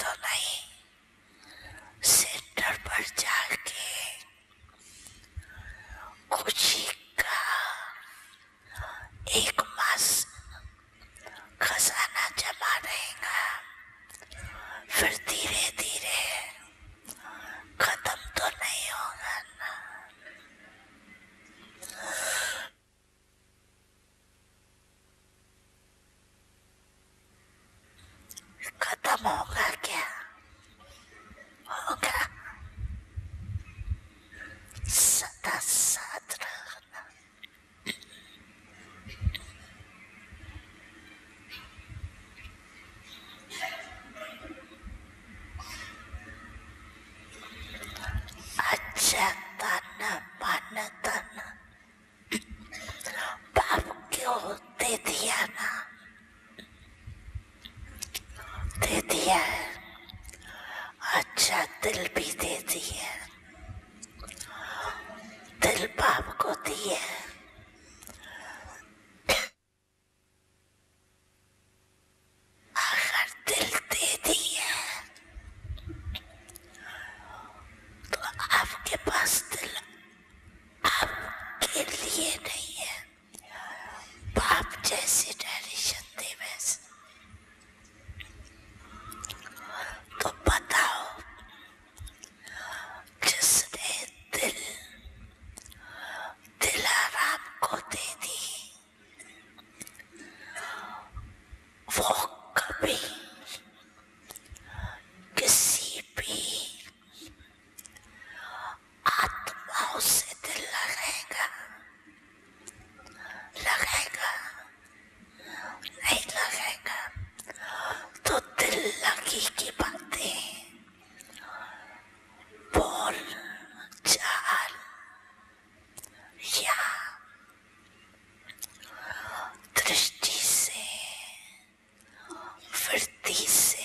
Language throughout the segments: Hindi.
तो नहीं, सेंटर पर जाके खुशी का एक मास खजाना जमा रहेगा, फिर धीरे धीरे खत्म तो नहीं होगा ना। खत्म होगा क्या? होगा। सदा साथ रहना। अच्छा तन मन धन बाप क्यों दे दिया ना, दे दिया है। अच्छा दिल भी दे दिया, दिल बाप को दिया। अगर दिल दे दिया तो आपके पास दिल आपके लिए नहीं है, बाप जैसी डायरेक्शन दे वैसे। तो बताओ, जिसने दिल दिलाराम को दे दी, वो कभी किसी भी आत्माओं से दिल लगाएगा? लगाएगा नहीं लगाएगा। तो दिल लगी की बातें बोल चाल या दृष्टि से वृत्ति से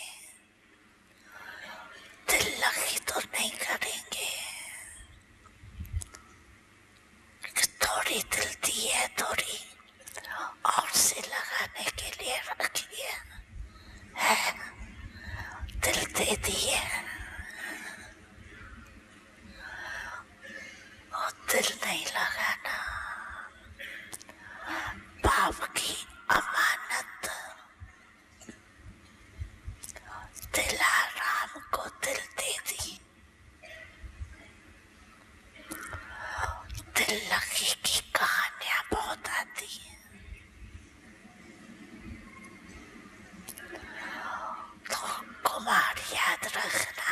दिल लगी तो नहीं करेंगे। थोड़ी दिल दी है, थोड़ी और से लगाने के लिए रखी है, दिल दे दी है और दिल नहीं लगाना। बाप की अमानत दिलाराम को दिल दे दी। दिल लगी की कहानियां बहुत आती हैं, तो कुमार याद रखना,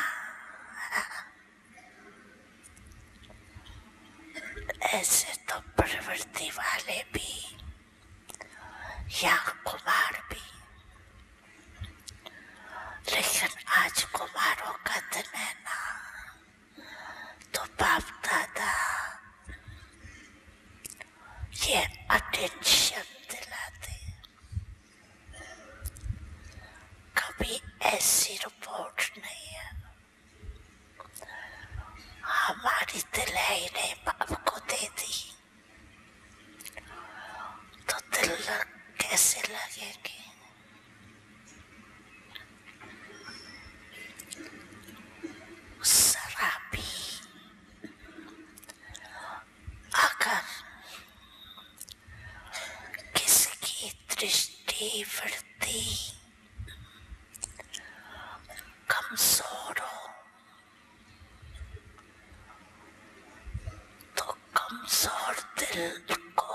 ऐसे तो प्रवृत्ति वाले भी या कुमार भी, लेकिन आज कुमारों का दिन है ना, तो बाप दादा ये अटेंशन दिलाते। कभी ऐसी रिपोर्ट नहीं है, हमारी दिल है ही नहीं, बाप को दे दी तो दिल कैसे लगेगी? शराबी अगर किसकी दृष्टि वृत्ति कमजोर हो तो कमजोर दिल को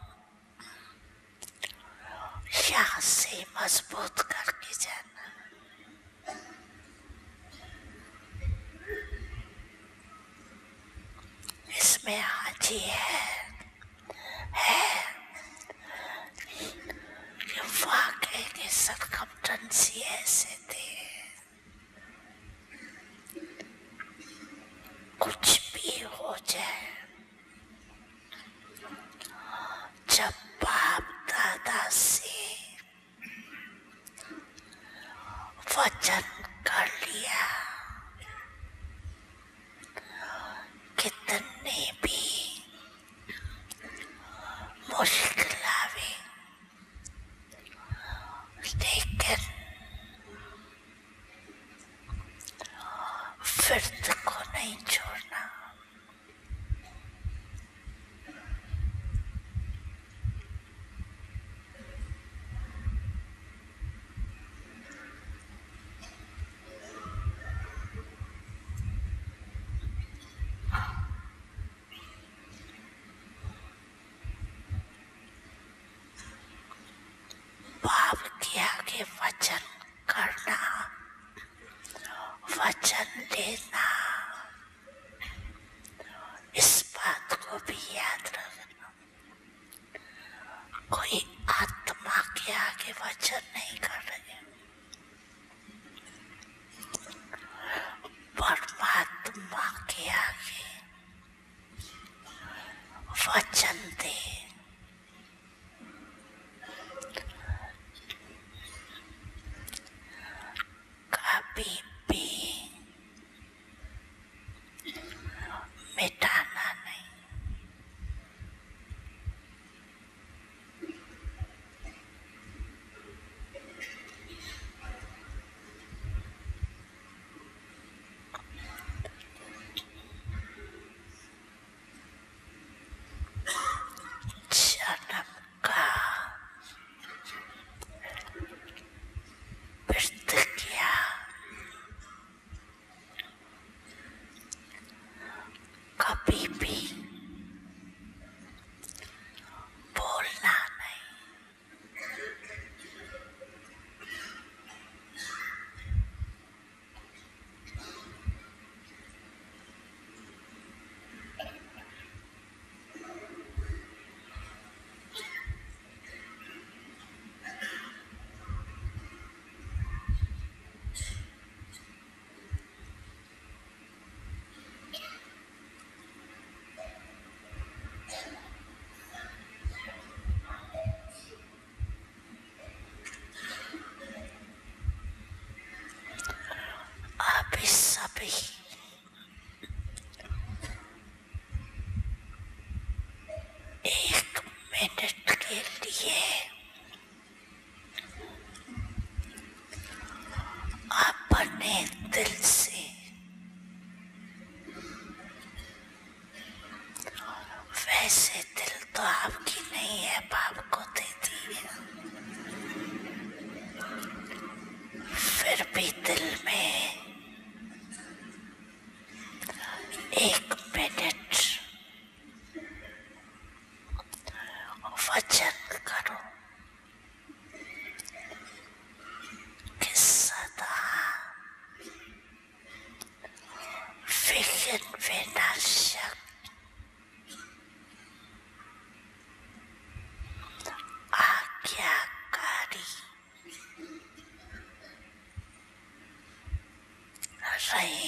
यहाँ से मजबूत करके जाना। इसमें हाजी है कि वाकई के सरकमस्टेंसी ऐसे थे, कुछ भी हो जाए, जब बाप दादा से वचन कर लिया, कितने भी मुश्किल आवे, लेकिन व्यर्थ को नहीं छोड़ना। भाव के आगे वचन करना, वचन लेना, इस बात को भी याद रखना। कोई आत्मा के आगे वचन नहीं कर रहे, परमात्मा के आगे वचन दे। कभी भी मिटाना नहीं। जन्म का व्यर्थ किया, कभी भी बोलना नहीं। अभी सभी एक मिनट के लिए अपने दिल से वैसे दिल तो आपकी नहीं है, बाप को दे दी है, फिर भी दिल में एक मिनट वचन करो कि सदा विघ्न विनाशक आज्ञाकारी रहे।